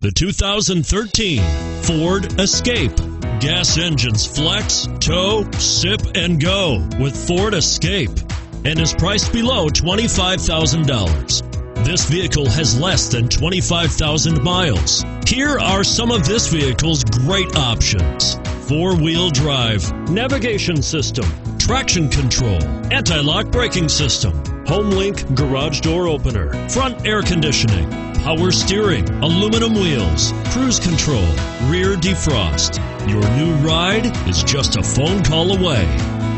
The 2013 Ford Escape. Gas engines flex, tow, sip, and go with Ford Escape, and is priced below $25,000. This vehicle has less than 25,000 miles. Here are some of this vehicle's great options: four-wheel drive, navigation system, traction control, anti-lock braking system, HomeLink garage door opener, front air conditioning, power steering, aluminum wheels, cruise control, rear defrost. Your new ride is just a phone call away.